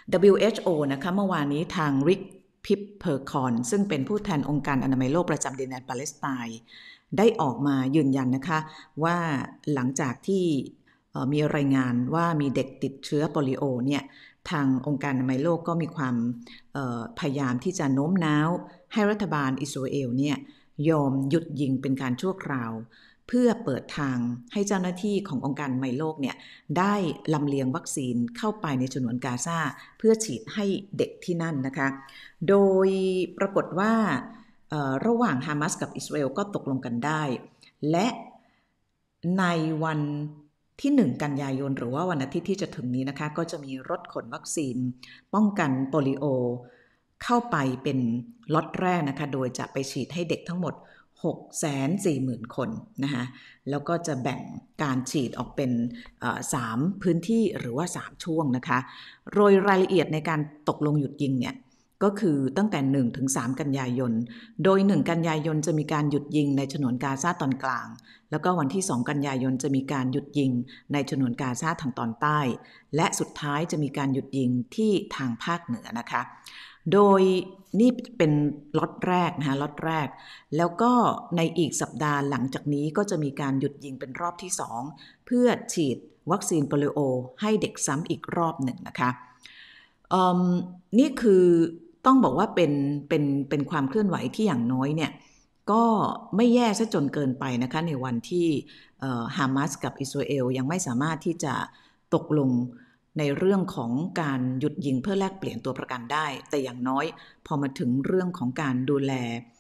WHO นะคะเมื่อวานนี้ทางริกพิปเพอร์คอนซึ่งเป็นผู้แทนองค์การอนามัยโลกประจำดินแดนปาเลสไตน์ได้ออกมายืนยันนะคะว่าหลังจากที่มีรายงานว่ามีเด็กติดเชื้อโปลิโอเนี่ยทางองค์การอนามัยโลกก็มีความพยายามที่จะโน้มน้าวให้รัฐบาลอิสราเอลเนี่ยยอมหยุดยิงเป็นการชั่วคราวเพื่อเปิดทางให้เจ้าหน้าที่ขององค์การอนามัยโลกเนี่ยได้ลำเลียงวัคซีนเข้าไปในฉนวนกาซาเพื่อฉีดให้เด็กที่นั่นนะคะโดยปรากฏว่าระหว่างฮามาสกับอิสราเอลก็ตกลงกันได้และในวันที่1กันยายนหรือว่าวันอาทิตย์ที่จะถึงนี้นะคะก็จะมีรถขนวัคซีนป้องกันโปลิโอเข้าไปเป็นล็อตแรกนะคะโดยจะไปฉีดให้เด็กทั้งหมด640,000 คนนะคะแล้วก็จะแบ่งการฉีดออกเป็น3พื้นที่หรือว่า3ช่วงนะคะโดยรายละเอียดในการตกลงหยุดยิงเนี่ยก็คือตั้งแต่1ถึง3กันยายนโดย1กันยายนจะมีการหยุดยิงในฉนวนกาซาตอนกลางแล้วก็วันที่2กันยายนจะมีการหยุดยิงในฉนวนกาซาทางตอนใต้และสุดท้ายจะมีการหยุดยิงที่ทางภาคเหนือนะคะโดยนี่เป็นล็อตแรกนะคะล็อตแรกแล้วก็ในอีกสัปดาห์หลังจากนี้ก็จะมีการหยุดยิงเป็นรอบที่2เพื่อฉีดวัคซีนโปลิโอให้เด็กซ้ำอีกรอบหนึ่งนะคะนี่คือต้องบอกว่าเป็นความเคลื่อนไหวที่อย่างน้อยเนี่ยก็ไม่แย่ซะจนเกินไปนะคะในวันที่ฮามาสกับอิสราเอลยังไม่สามารถที่จะตกลงในเรื่องของการหยุดยิงเพื่อแลกเปลี่ยนตัวประกันได้แต่อย่างน้อยพอมาถึงเรื่องของการดูแล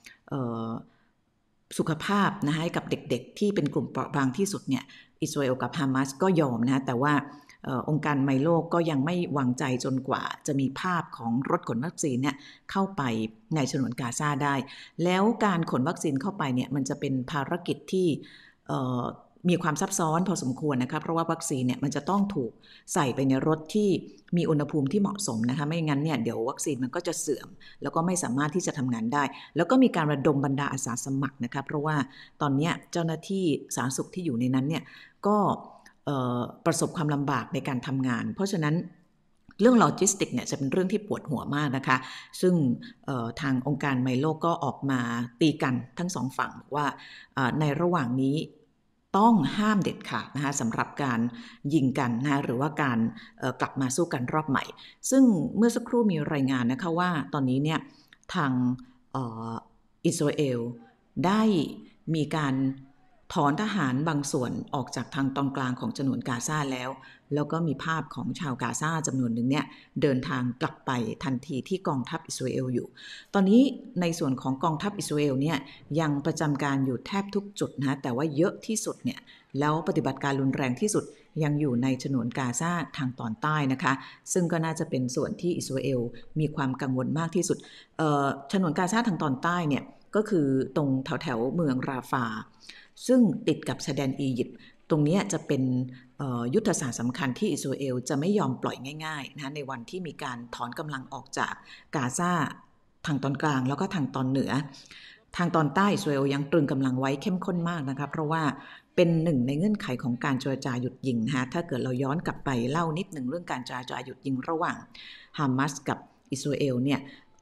สุขภาพนะให้กับเด็กๆที่เป็นกลุ่มเปราะบางที่สุดเนี่ยอิสราเอลกับฮามาสก็ยอมนะแต่ว่าองค์การอนามัยโลกก็ยังไม่วางใจจนกว่าจะมีภาพของรถขนวัคซีนเนี่ยเข้าไปในฉนวนกาซาได้แล้วการขนวัคซีนเข้าไปเนี่ยมันจะเป็นภารกิจที่มีความซับซ้อนพอสมควรนะคะเพราะว่าวัคซีนเนี่ยมันจะต้องถูกใส่ไปในรถที่มีอุณหภูมิที่เหมาะสมนะคะไม่งั้นเนี่ยเดี๋ยววัคซีนมันก็จะเสื่อมแล้วก็ไม่สามารถที่จะทำงานได้แล้วก็มีการระดมบรรดาอาสาสมัครนะคะเพราะว่าตอนนี้เจ้าหน้าที่สาธารณสุขที่อยู่ในนั้นเนี่ยก็ประสบความลำบากในการทำงานเพราะฉะนั้นเรื่องโลจิสติกเนี่ยจะเป็นเรื่องที่ปวดหัวมากนะคะซึ่งทางองค์การอนามัยโลกก็ออกมาตีกันทั้งสองฝั่งว่าในระหว่างนี้ต้องห้ามเด็ดขาดนะคะสำหรับการยิงกันนะหรือว่าการกลับมาสู้กันรอบใหม่ซึ่งเมื่อสักครู่มีรายงานนะคะว่าตอนนี้เนี่ยทางอิสราเอลได้มีการถอนทหารบางส่วนออกจากทางตอนกลางของฉนวนกาซาแล้วก็มีภาพของชาวกาซาจำนวนหนึ่งเนี่ยเดินทางกลับไปทันทีที่กองทัพอิสราเอลอยู่ตอนนี้ในส่วนของกองทัพอิสราเอลเนี่ยยังประจำการอยู่แทบทุกจุดนะแต่ว่าเยอะที่สุดเนี่ยแล้วปฏิบัติการรุนแรงที่สุดยังอยู่ในฉนวนกาซาทางตอนใต้นะคะซึ่งก็น่าจะเป็นส่วนที่อิสราเอลมีความกังวลมากที่สุดฉนวนกาซาทางตอนใต้เนี่ยก็คือตรงแถวเมืองราฟาซึ่งติดกับชายแดนอียิปต์ตรงนี้จะเป็นยุทธศาสตร์สำคัญที่อิสราเอลจะไม่ยอมปล่อยง่ายๆนะในวันที่มีการถอนกำลังออกจากกาซาทางตอนกลางแล้วก็ทางตอนเหนือทางตอนใต้อิสราเอลยังตรึงกำลังไว้เข้มข้นมากนะคะเพราะว่าเป็นหนึ่งในเงื่อนไขของการเจรจาหยุดยิงนะคะถ้าเกิดเราย้อนกลับไปเล่านิดหนึ่งเรื่องการเจรจาหยุดยิงระหว่างฮามาสกับอิสราเอลเนี่ย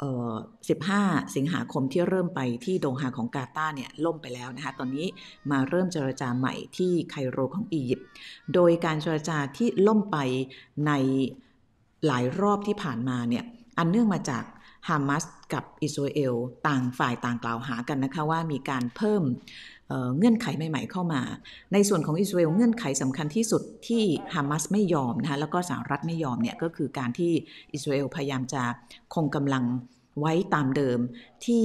15 สิงหาคมที่เริ่มไปที่โดฮาของกาตาร์เนี่ยล่มไปแล้วนะคะตอนนี้มาเริ่มเจรจาใหม่ที่ไคโรของอียิปต์โดยการเจรจาที่ล่มไปในหลายรอบที่ผ่านมาเนี่ยอันเนื่องมาจากฮามาสกับอิสราเอลต่างฝ่ายต่างกล่าวหากันนะคะว่ามีการเพิ่มเงื่อนไขใหม่ๆเข้ามาในส่วนของอิสราเอลเงื่อนไขสำคัญที่สุดที่ฮามาสไม่ยอมนะคะแล้วก็สหรัฐไม่ยอมเนี่ยก็คือการที่อิสราเอลพยายามจะคงกำลังไว้ตามเดิมที่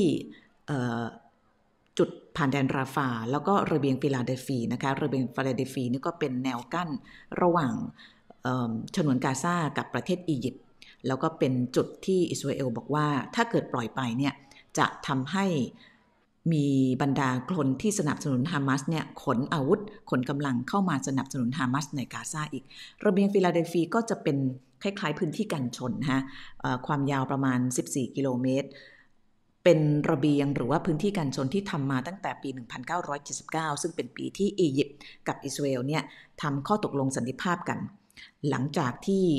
จุดผ่านแดนราฟาแล้วก็ระเบียงฟิลาเดลฟีนะคะระเบียงฟิลาเดลฟีนี่ก็เป็นแนวกั้นระหว่างฉนวนกาซากับประเทศอียิปต์แล้วก็เป็นจุดที่อิสราเอลบอกว่าถ้าเกิดปล่อยไปเนี่ยจะทำให้มีบรรดาคนที่สนับสนุนฮามาสเนี่ยขนอาวุธขนกำลังเข้ามาสนับสนุนฮามาสในกาซาอีกระเบียงฟิลาเดลฟีก็จะเป็นคล้ายๆพื้นที่กันชนฮะความยาวประมาณ14 กิโลเมตรเป็นระเบียงหรือว่าพื้นที่กันชนที่ทำมาตั้งแต่ปี 1979 ซึ่งเป็นปีที่อียิปต์กับอิสราเอลเนี่ยทำข้อตกลงสันติภาพกันหลังจากที่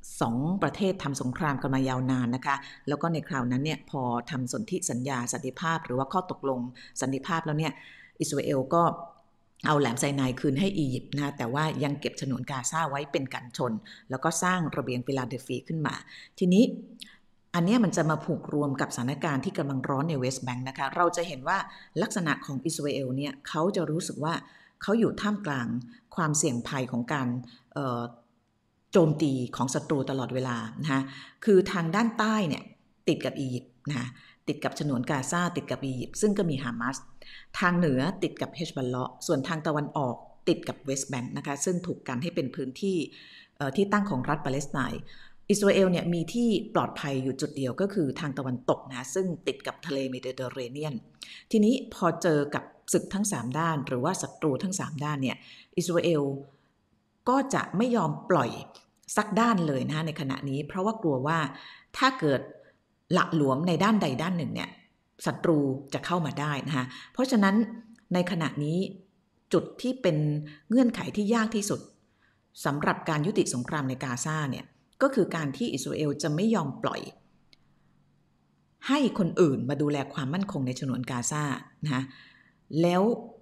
สองประเทศทำสงครามกันมายาวนานนะคะแล้วก็ในคราวนั้นเนี่ยพอทำสนธิสัญญาสันติภาพหรือว่าข้อตกลงสันติภาพแล้วเนี่ยอิสราเอลก็เอาแหลมไซนายคืนให้อียิปต์นะแต่ว่ายังเก็บฉนวนกาซาไว้เป็นกันชนแล้วก็สร้างระเบียงฟิลาเดลฟีขึ้นมาทีนี้อันนี้มันจะมาผูกรวมกับสถานการณ์ที่กำลังร้อนในเวสต์แบงค์นะคะเราจะเห็นว่าลักษณะของอิสราเอลเนี่ยเขาจะรู้สึกว่าเขาอยู่ท่ามกลางความเสี่ยงภัยของการโจมตีของศัตรูตลอดเวลานะคะคือทางด้านใต้เนี่ยติดกับอียิปต์นะติดกับฉนวนกาซาติดกับอียิปต์ซึ่งก็มีฮามาสทางเหนือติดกับเฮชบอลเลาะห์ส่วนทางตะวันออกติดกับเวสต์แบงค์นะคะซึ่งถูกกันให้เป็นพื้นที่ที่ตั้งของรัฐปาเลสไตน์อิสราเอลเนี่ยมีที่ปลอดภัยอยู่จุดเดียวก็คือทางตะวันตกนะซึ่งติดกับทะเลเมดิเตอร์เรเนียนทีนี้พอเจอกับศึกทั้ง3ด้านหรือว่าศัตรูทั้ง3ด้านเนี่ยอิสราเอลก็จะไม่ยอมปล่อยสักด้านเลยนะในขณะนี้เพราะว่ากลัวว่าถ้าเกิดหละหลวมในด้านใดด้านหนึ่งเนี่ยศัตรูจะเข้ามาได้นะคะเพราะฉะนั้นในขณะนี้จุดที่เป็นเงื่อนไขที่ยากที่สุดสำหรับการยุติสงครามในกาซาเนี่ยก็คือการที่อิสราเอลจะไม่ยอมปล่อยให้คนอื่นมาดูแลความมั่นคงในฉนวนกาซานะคะแล้ว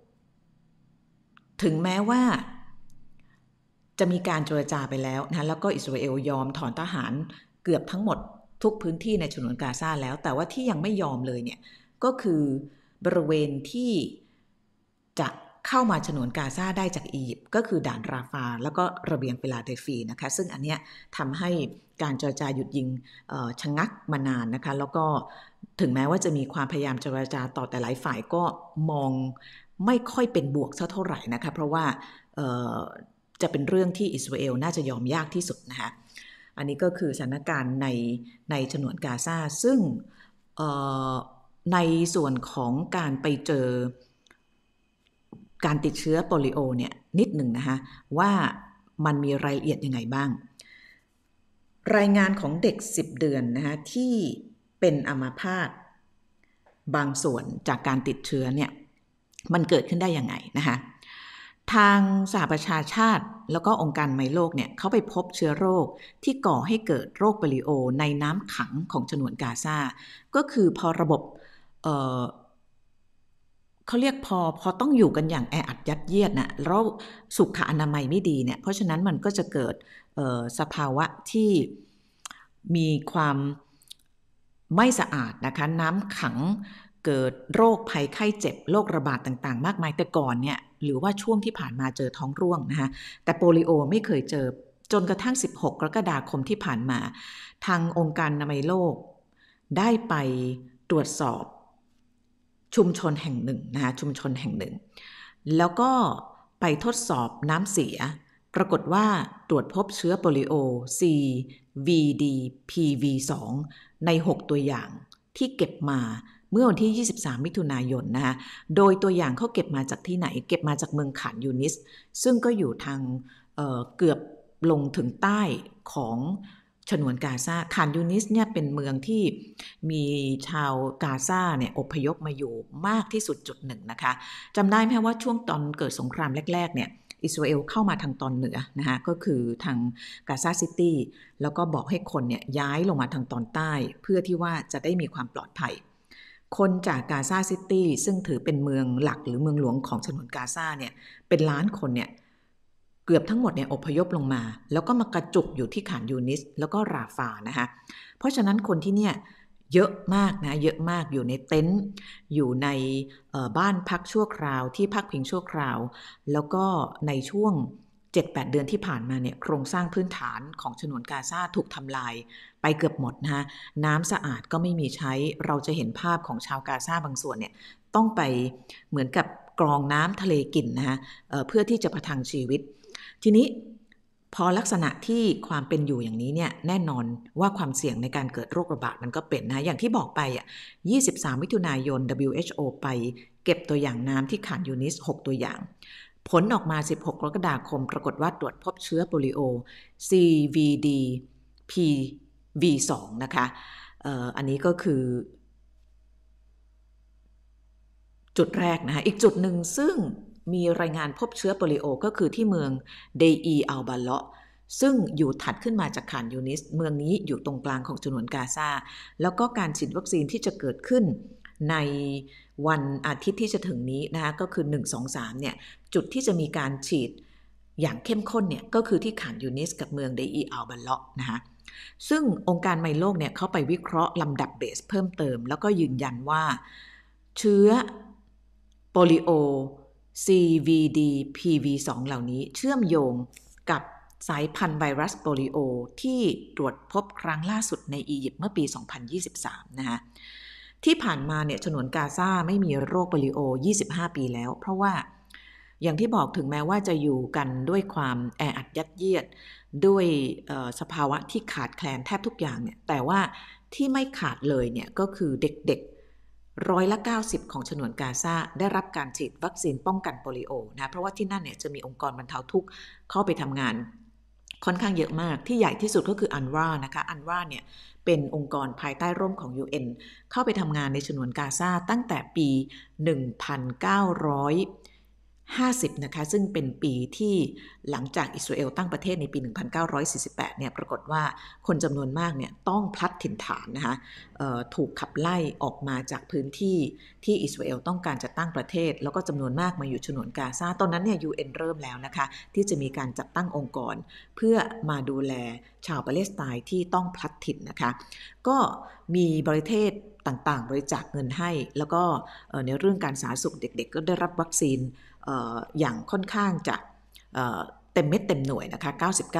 ถึงแม้ว่าจะมีการเจรจาไปแล้วนะแล้วก็อิสราเอลยอมถอนทหารเกือบทั้งหมดทุกพื้นที่ในฉนวนกาซาแล้วแต่ว่าที่ยังไม่ยอมเลยเนี่ยก็คือบริเวณที่จะเข้ามาฉนวนกาซาได้จากอียิปต์ก็คือด่านราฟาแล้วก็ระเบียงฟิลาเดลฟีนะคะซึ่งอันเนี้ยทำให้การเจรจาหยุดยิงชะงักมานานนะคะแล้วก็ถึงแม้ว่าจะมีความพยายามเจรจาต่อแต่หลายฝ่ายก็มองไม่ค่อยเป็นบวกเท่าไหร่นะคะเพราะว่าจะเป็นเรื่องที่อิสราเอลน่าจะยอมยากที่สุดนะคะอันนี้ก็คือสถานการณ์ในฉนวนกาซาซึ่งในส่วนของการไปเจอการติดเชื้อโปลิโอเนี่ยนิดหนึ่งนะคะว่ามันมีรายละเอียดยังไงบ้างรายงานของเด็ก10 เดือนนะคะที่เป็นอัมพาตบางส่วนจากการติดเชื้อเนี่ยมันเกิดขึ้นได้ยังไงนะคะทางสหประชาชาติแล้วก็องค์การอนามัยโลกเนี่ยเขาไปพบเชื้อโรคที่ก่อให้เกิดโรคโปลิโอในน้ำขังของฉนวนกาซาก็คือพอระบบเขาเรียกพอต้องอยู่กันอย่างแออัดยัดเยียดนะแล้วสุขอนามัยไม่ดีเนี่ยเพราะฉะนั้นมันก็จะเกิดสภาวะที่มีความไม่สะอาดนะคะน้ำขังเกิดโรคภัยไข้เจ็บโรคระบาดต่างๆมากมายแต่ก่อนเนี่ยหรือว่าช่วงที่ผ่านมาเจอท้องร่วงนะคะแต่โปลิโอไม่เคยเจอจนกระทั่ง16 กรกฎาคมที่ผ่านมาทางองค์การอนามัยโลกได้ไปตรวจสอบชุมชนแห่งหนึ่งนะคะชุมชนแห่งหนึ่งแล้วก็ไปทดสอบน้ำเสียปรากฏว่าตรวจพบเชื้อโปลิโอ CVD-PV2 ใน6 ตัวอย่างที่เก็บมาเมื่อวันที่23 มิถุนายนนะคะโดยตัวอย่างเขาเก็บมาจากที่ไหนเก็บมาจากเมืองข่านยูนิสซึ่งก็อยู่ทางเกือบลงถึงใต้ของฉนวนกาซาข่านยูนิสเนี่ยเป็นเมืองที่มีชาวกาซาเนี่ยอพยพมาอยู่มากที่สุดจุดหนึ่งนะคะจำได้ไหมว่าช่วงตอนเกิดสงครามแรกๆเนี่ยอิสราเอลเข้ามาทางตอนเหนือนะคะก็คือทางกาซาซิตี้แล้วก็บอกให้คนเนี่ยย้ายลงมาทางตอนใต้เพื่อที่ว่าจะได้มีความปลอดภัยคนจากกาซาซิตี้ซึ่งถือเป็นเมืองหลักหรือเมืองหลวงของฉนวนกาซาเนี่ยเป็นล้านคนเนี่ยเกือบทั้งหมดเนี่ยอพยพลงมาแล้วก็มากระจุกอยู่ที่ข่านยูนิสแล้วก็ราฟานะคะเพราะฉะนั้นคนที่เนี่ยเยอะมากนะเยอะมากอยู่ในเต็นท์อยู่ในบ้านพักชั่วคราวที่พักพิงชั่วคราวแล้วก็ในช่วง 7-8 เดือนที่ผ่านมาเนี่ยโครงสร้างพื้นฐานของฉนวนกาซาถูกทำลายไปเกือบหมดนะคะน้ำสะอาดก็ไม่มีใช้เราจะเห็นภาพของชาวกาซาบางส่วนเนี่ยต้องไปเหมือนกับกรองน้ำทะเลกินนะคะเพื่อที่จะประทังชีวิตทีนี้พอลักษณะที่ความเป็นอยู่อย่างนี้เนี่ยแน่นอนว่าความเสี่ยงในการเกิดโรคระบาดมันก็เป็นนะอย่างที่บอกไป23 มิถุนายน WHO ไปเก็บตัวอย่างน้ำที่ข่านยูนิส6 ตัวอย่างผลออกมา16 กรกฎาคมปรากฏว่าตรวจพบเชื้อโปลิโอ CVD-PV2 นะคะอันนี้ก็คือจุดแรกนะคะอีกจุดหนึ่งซึ่งมีรายงานพบเชื้อโปลิโอก็คือที่เมืองเดอีอัลบาเลาะซึ่งอยู่ถัดขึ้นมาจากข่านยูนิสเมืองนี้อยู่ตรงกลางของฉนวนกาซาแล้วก็การฉีดวัคซีนที่จะเกิดขึ้นในวันอาทิตย์ที่จะถึงนี้นะคะก็คือ1 2 3เนี่ยจุดที่จะมีการฉีดอย่างเข้มข้นเนี่ยก็คือที่ข่านยูนิสกับเมืองเดอีอัลบัลเลาะนะคะซึ่งองค์การไมโลกเนี่ยเขาไปวิเคราะห์ลำดับเบสเพิ่มเติมแล้วก็ยืนยันว่าเชื้อโปลิโอ CVD PV2 เหล่านี้เชื่อมโยงกับสายพันธุ์ไวรัสโปลิโอที่ตรวจพบครั้งล่าสุดในอียิปต์เมื่อปี 2023 นะคะที่ผ่านมาเนี่ยฉนวนกาซาไม่มีโรคโปลิโอ 25 ปีแล้วเพราะว่าอย่างที่บอกถึงแม้ว่าจะอยู่กันด้วยความแออัดยัดเยียดด้วยสภาวะที่ขาดแคลนแทบทุกอย่างเนี่ยแต่ว่าที่ไม่ขาดเลยเนี่ยก็คือเด็กๆ90%ของฉนวนกาซาได้รับการฉีดวัคซีนป้องกันโปลิโอนะเพราะว่าที่นั่นเนี่ยจะมีองค์กรบรรเทาทุกข์เข้าไปทำงานค่อนข้างเยอะมากที่ใหญ่ที่สุดก็คืออันวานะคะอันวาเนี่ยเป็นองค์กรภายใต้ร่มของ UN เข้าไปทำงานในฉนวนกาซาตั้งแต่ปี 1950 นะคะซึ่งเป็นปีที่หลังจากอิสราเอลตั้งประเทศในปี 1948 เนี่ยปรากฏว่าคนจำนวนมากเนี่ยต้องพลัดถิ่นฐานนะคะถูกขับไล่ออกมาจากพื้นที่ที่อิสราเอลต้องการจะตั้งประเทศแล้วก็จำนวนมากมาอยู่ฉนวนกาซาตอนนั้นเนี่ย UN เริ่มแล้วนะคะที่จะมีการจัดตั้งองค์กรเพื่อมาดูแลชาวปาเลสไตน์ที่ต้องพลัดถิ่นนะคะก็มีบริเทศต่างๆบริจาคเงินให้แล้วก็ในเรื่องการสาธารณสุขเด็กๆก็ได้รับวัคซีนอย่างค่อนข้างจะเต็มเม็ดเต็มหน่วยนะคะ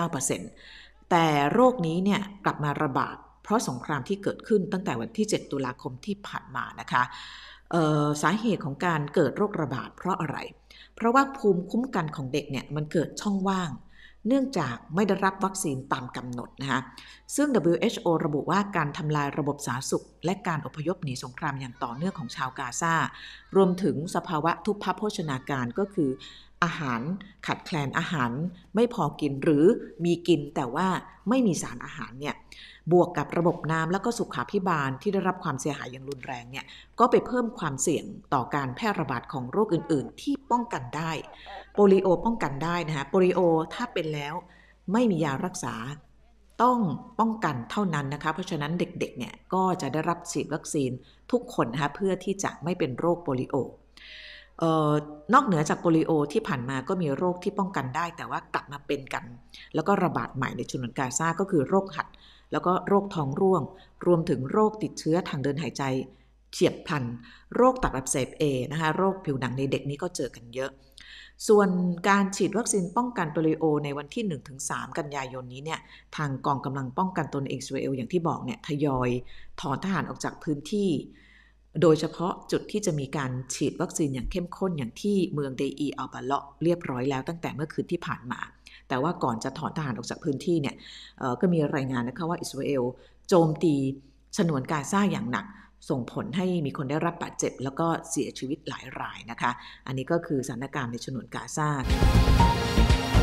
99% แต่โรคนี้เนี่ยกลับมาระบาดเพราะสงครามที่เกิดขึ้นตั้งแต่วันที่ 7 ตุลาคมที่ผ่านมานะคะสาเหตุของการเกิดโรคระบาดเพราะอะไรเพราะว่าภูมิคุ้มกันของเด็กเนี่ยมันเกิดช่องว่างเนื่องจากไม่ได้รับวัคซีนตามกำหนดนะคะซึ่ง WHO ระบุว่าการทำลายระบบสาธารณสุขและการอพยพหนีสงครามอย่างต่อเนื่องของชาวกาซารวมถึงสภาวะทุพพโภชนาการก็คืออาหารขาดแคลนอาหารไม่พอกินหรือมีกินแต่ว่าไม่มีสารอาหารเนี่ยบวกกับระบบน้ำแล้วก็สุขาภิบาลที่ได้รับความเสียหายอย่างรุนแรงเนี่ยก็ไปเพิ่มความเสี่ยงต่อการแพร่ระบาดของโรคอื่นๆที่ป้องกันได้โปลิโอป้องกันได้นะคะโปลิโอถ้าเป็นแล้วไม่มียารักษาต้องป้องกันเท่านั้นนะคะเพราะฉะนั้นเด็กๆเนี่ยก็จะได้รับฉีดวัคซีนทุกคนนะคะเพื่อที่จะไม่เป็นโรคโปลิโอนอกเหนือจากโปลิโอที่ผ่านมาก็มีโรคที่ป้องกันได้แต่ว่ากลับมาเป็นกันแล้วก็ระบาดใหม่ในฉนวนกาซาก็คือโรคหัดแล้วก็โรคท้องร่วงรวมถึงโรคติดเชื้อทางเดินหายใจเฉียบพลันโรคตับอักเสบ A นะคะโรคผิวหนังในเด็กนี้ก็เจอกันเยอะส่วนการฉีดวัคซีนป้องกันโปลิโอในวันที่ 1-3 กันยายนนี้เนี่ยทางกองกำลังป้องกันตนเองอิสราเอลอย่างที่บอกเนี่ยทยอยถอนทหารออกจากพื้นที่โดยเฉพาะจุดที่จะมีการฉีดวัคซีนอย่างเข้มข้นอย่างที่เมืองเดอีอัลบาเลาะเรียบร้อยแล้วตั้งแต่เมื่อคืนที่ผ่านมาแต่ว่าก่อนจะถอนทหารออกจากพื้นที่เนี่ยก็มีรายงานนะคะว่าอิสราเอลโจมตีฉนวนกาซาอย่างหนักส่งผลให้มีคนได้รับบาดเจ็บแล้วก็เสียชีวิตหลายรายนะคะอันนี้ก็คือสถานการณ์ในฉนวนกาซา